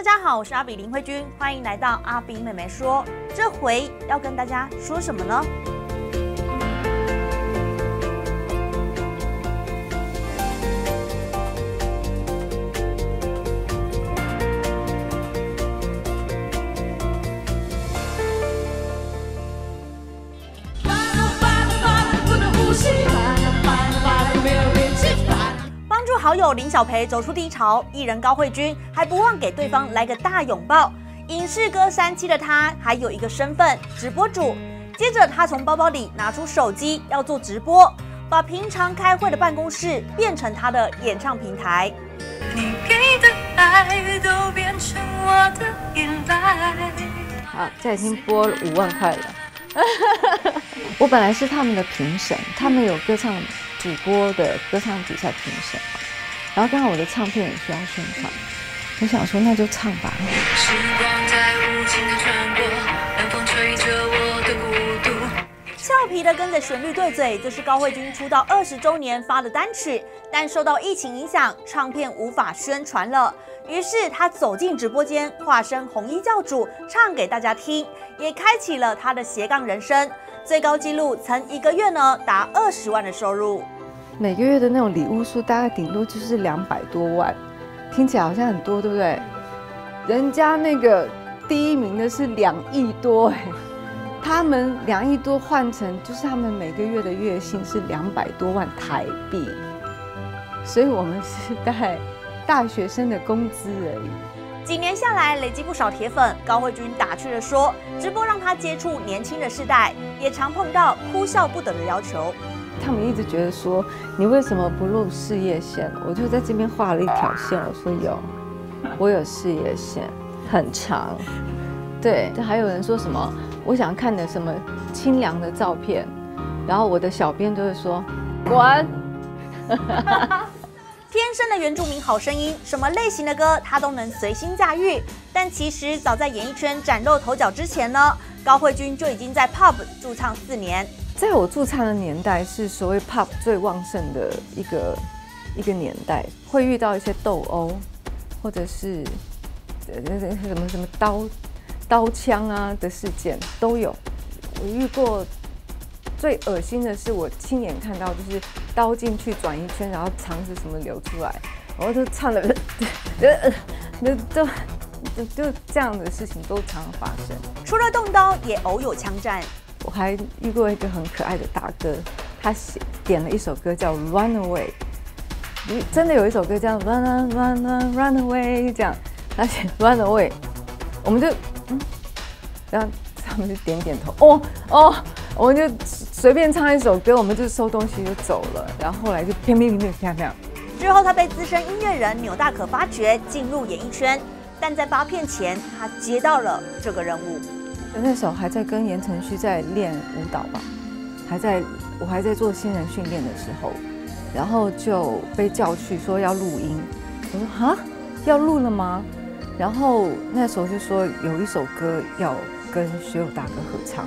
大家好，我是阿比林慧君，欢迎来到阿比妹妹说。这回要跟大家说什么呢？帮助好友林小培走出低潮，艺人高慧君还不忘给对方来个大拥抱。影视歌山七的她还有一个身份——直播主。接着，她从包包里拿出手机要做直播，把平常开会的办公室变成她的演唱平台。 你给的爱都变成我的依赖。 好，这已经播了5万块了。我本来是他们的评审，他们有歌唱主播的歌唱比赛评审，然后刚好我的唱片也需要宣传，我想说那就唱吧。 时光在无情的穿过，冷风吹着我的孤独。 俏皮的跟着旋律对嘴，这是高慧君出道20周年发的单曲，但受到疫情影响，唱片无法宣传了。于是她走进直播间，化身红衣教主，唱给大家听，也开启了她的斜杠人生。最高纪录曾1个月呢达20万的收入， 每个月的那种礼物数大概顶多就是200多万，听起来好像很多，对不对？人家那个第1名的是2亿多哎。他们2亿多换成就是他们每个月的月薪是200多万台币，所以我们是大学生的工资而已。 几年下来累积不少铁粉。高慧君打趣地说，直播让她接触年轻的世代，也常碰到哭笑不得的要求。 他们一直觉得说你为什么不录事业线？我就在这边画了一条线，我说我有事业线，很长。对，还有人说什么我想看的什么清凉的照片，然后我的小编都会说滚。 天生的原住民好声音，什么类型的歌她都能随心驾驭。但其实早在演艺圈崭露头角之前呢，高慧君就已经在 pub 驻唱4年。 在我驻唱的年代，是所谓 pub 最旺盛的一个年代，会遇到一些斗殴，或者是什么刀枪啊的事件都有。我遇过最恶心的是，我亲眼看到就是刀进去转1圈，然后肠子什么流出来，然后就唱的，就这样的事情都常常发生。 除了动刀，也偶有枪战。 我还遇过一个很可爱的大哥，他点了一首歌叫《Run Away》，真的有一首歌叫《Run Away》这样，他写《Run Away》，我们就然后他们就点点头，我们就随便唱一首歌，我们就收东西就走了，然后后来就砰。 之后他被资深音乐人钮大可发掘，进入演艺圈，但在发片前，他接到了这个任务。 那时候还在跟言承旭在练舞蹈吧，我还在做新人训练的时候，然后就被叫去说要录音。我说哈，要录了吗？然后那时候就说有一首歌要跟学友大哥合唱。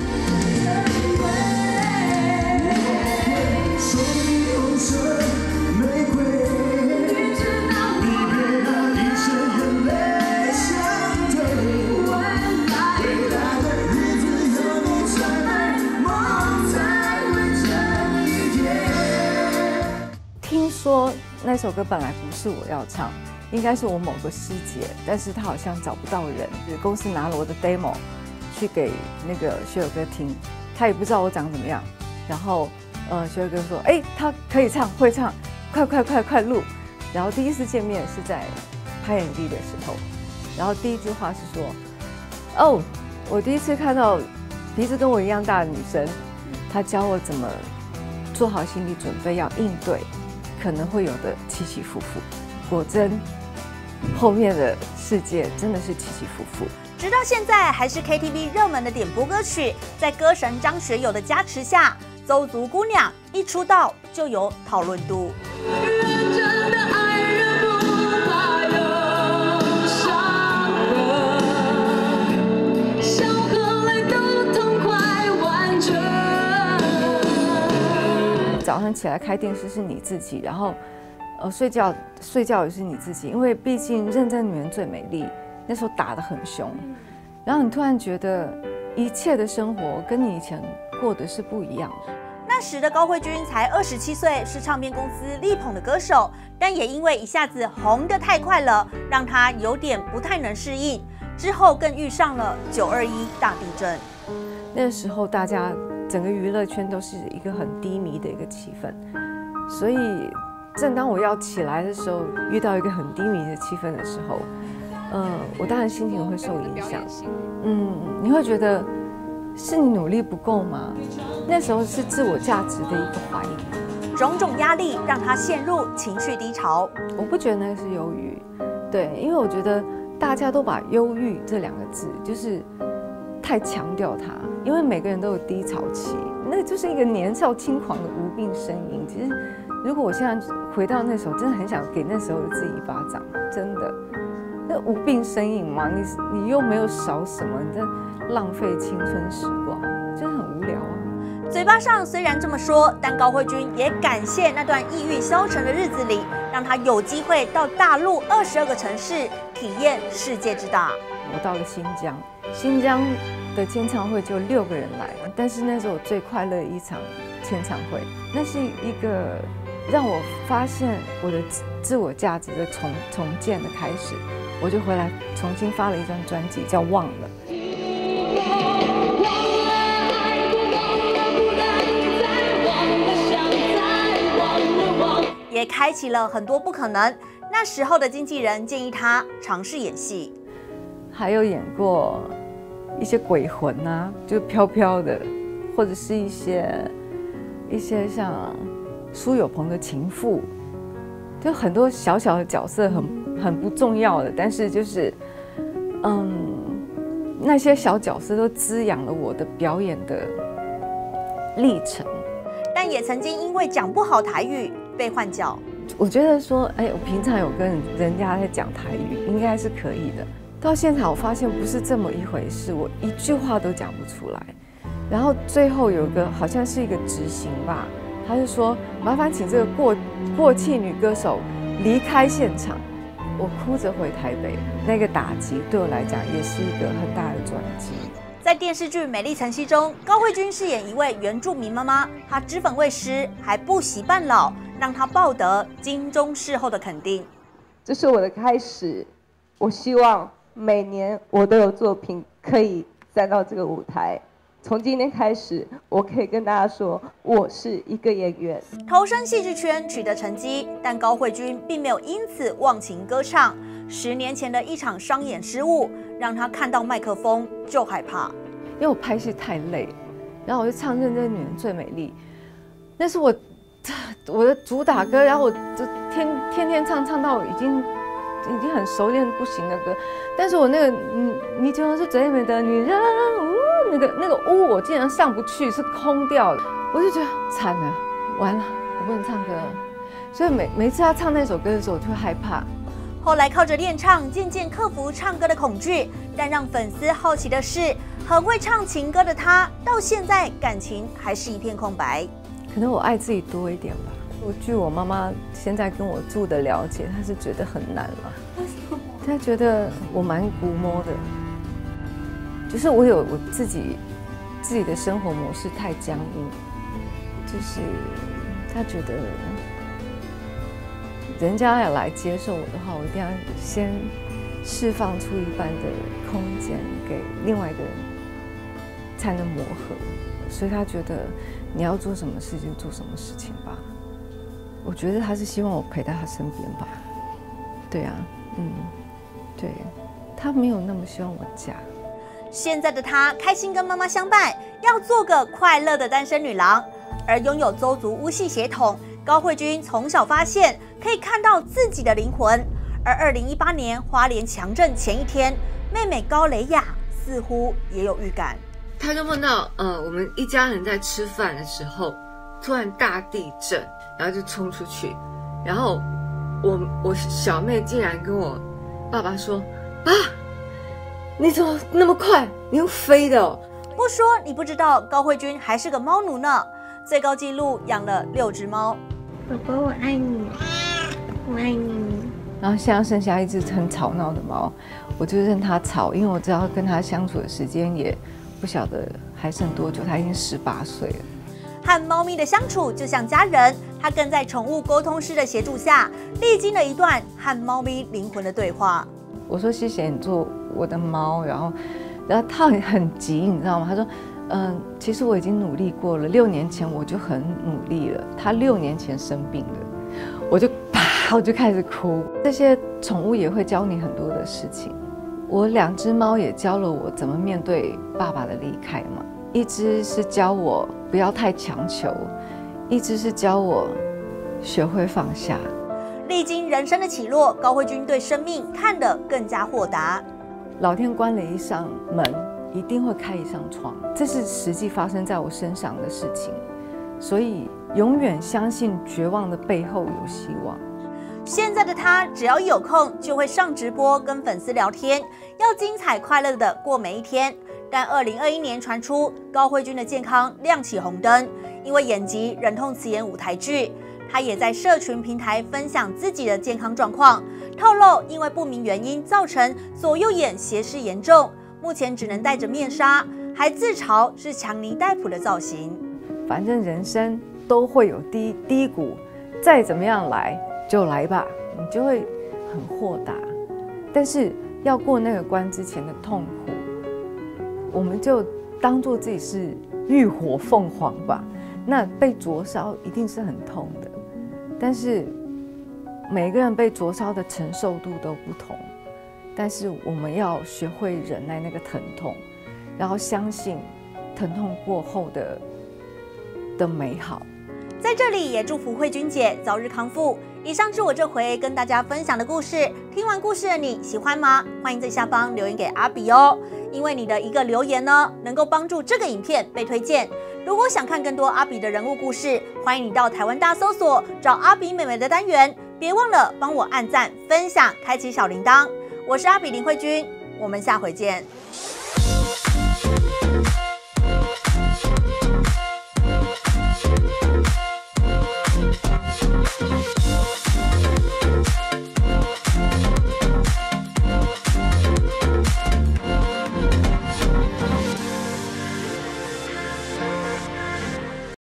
听说那首歌本来不是我要唱，应该是我某个师姐，但是她好像找不到人，公司拿了我的 demo 去给那个学友哥听，他也不知道我长怎么样，然后学友哥说，他可以唱，会唱，快录。然后第一次见面是在拍 MV 的时候，然后第一句话是说，我第一次看到鼻子跟我一样大的女生，她教我怎么做好心理准备，要应对可能会有的起起伏伏。果真，后面的世界真的是起起伏伏。 直到现在还是 KTV 热门的点播歌曲，在歌神张学友的加持下，邹族姑娘一出道就有讨论度。 早上起来开电视是你自己，然后睡觉也是你自己，因为毕竟认真女人最美丽， 那时候打得很凶，然后你突然觉得一切的生活跟你以前过的是不一样的。 那时的高慧君才27岁，是唱片公司力捧的歌手，但也因为一下子红得太快了，让她有点不太能适应。之后更遇上了921大地震。 那个时候，大家整个娱乐圈都是一个很低迷的一个气氛，所以正当我要起来的时候，遇到一个很低迷的气氛的时候，我当然心情会受影响。你会觉得是你努力不够吗？那时候是自我价值的一个怀疑， 种种压力让他陷入情绪低潮。 我不觉得那个是忧郁，对，因为我觉得大家都把忧郁这2个字就是太强调它，因为每个人都有低潮期，那就是一个年少轻狂的无病呻吟。其实，如果我现在回到那时候，真的很想给那时候的自己一巴掌，真的。那无病呻吟嘛，你又没有少什么，你在浪费青春时光，真的很无聊啊。 嘴巴上虽然这么说，但高慧君也感谢那段抑郁消沉的日子里，让她有机会到大陆22个城市体验世界之大。 我到了新疆的签唱会就6个人来，但是那是我最快乐的一场签唱会，那是一个让我发现我的自我价值的重建的开始。我就回来重新发了一张专辑，叫《忘了》。 也开启了很多不可能。那时候的经纪人建议他尝试演戏， 还有演过一些鬼魂啊，就飘飘的，或者是一些像苏有朋的情妇，就很多小小的角色很不重要的，但是就是那些小角色都滋养了我的表演的历程。 但也曾经因为讲不好台语被换角。 我觉得说，我平常有跟人家在讲台语，应该是可以的。到现场我发现不是这么一回事，我一句话都讲不出来。然后最后有个好像是一个执行吧，他就说麻烦请这个过气女歌手离开现场。我哭着回台北，那个打击对我来讲也是一个很大的转机。 在电视剧《美丽晨曦》中，高慧君饰演一位原住民妈妈，她脂粉未施，还不惜扮老，让她抱得金钟视后的肯定。 这是我的开始，我希望每年我都有作品可以站到这个舞台。从今天开始，我可以跟大家说，我是一个演员。 投身戏剧圈取得成绩，但高慧君并没有因此忘情歌唱。10年前的一场商演失误，让她看到麦克风就害怕。 因为我拍戏太累，然后我就唱《认真女人最美丽》，那是我的主打歌，然后我就天天唱到已经很熟练不行的歌，但是我那个你就是最美的女人，那个我竟然上不去，是空掉的，我就觉得惨了，完了，我不能唱歌了，所以每次要唱那首歌的时候，我就会害怕。 后来靠着练唱，渐渐克服唱歌的恐惧。但让粉丝好奇的是，很会唱情歌的她，到现在感情还是一片空白。 可能我爱自己多一点吧。据我妈妈现在跟我住的了解，她是觉得很难了。为什么？她觉得我蛮古摸的，就是我有我自己的生活模式太僵硬，就是她觉得人家要来接受我的话，我一定要先释放出一半的空间给另外一个人，才能磨合。所以他觉得你要做什么事就做什么事情吧。我觉得他是希望我陪在他身边吧。对啊，对，他没有那么希望我嫁。 现在的她开心跟妈妈相伴，要做个快乐的单身女郎。而拥有邹族巫系血统，高慧君从小发现可以看到自己的灵魂。而2018年花莲强震前一天，妹妹高蕾雅似乎也有预感。 他就梦到，我们一家人在吃饭的时候，突然大地震，然后就冲出去，然后我小妹竟然跟我爸爸说：“爸，你怎么那么快？你用飞的哦！” 不说你不知道，高慧君还是个猫奴呢，最高纪录养了6只猫。 宝宝，我爱你，我爱你。 然后现在剩下一只很吵闹的猫，我就任它吵，因为我知道跟它相处的时间也不晓得还剩多久，它已经18岁了。 和猫咪的相处就像家人，他更在宠物沟通师的协助下，历经了一段和猫咪灵魂的对话。 我说谢谢你做我的猫，然后他很急，你知道吗？他说，其实我已经努力过了，6年前我就很努力了。他6年前生病了，我就开始哭。这些宠物也会教你很多的事情。我2只猫也教了我怎么面对爸爸的离开嘛。一只是教我不要太强求，一只是教我学会放下。 历经人生的起落，高慧君对生命看得更加豁达。 老天关了一扇门，一定会开一扇窗，这是实际发生在我身上的事情，所以永远相信绝望的背后有希望。 现在的他只要有空就会上直播跟粉丝聊天，要精彩快乐的过每一天。但2021年传出高慧君的健康亮起红灯，因为眼疾忍痛辞演舞台剧。他也在社群平台分享自己的健康状况，透露因为不明原因造成左右眼斜视严重，目前只能戴着面纱，还自嘲是强尼戴普的造型。 反正人生都会有低谷，再怎么样来就来吧，你就会很豁达。但是要过那个关之前的痛苦，我们就当作自己是浴火凤凰吧。那被灼烧一定是很痛的，但是每个人被灼烧的承受度都不同。但是我们要学会忍耐那个疼痛，然后相信疼痛过后的美好。 在这里也祝福慧君姐早日康复。以上是我这回跟大家分享的故事，听完故事的你喜欢吗？欢迎在下方留言给阿比哦，因为你的一个留言呢，能够帮助这个影片被推荐。如果想看更多阿比的人物故事，欢迎你到台湾大搜索找阿比妹妹的单元，别忘了帮我按赞、分享、开启小铃铛。我是阿比林慧君，我们下回见。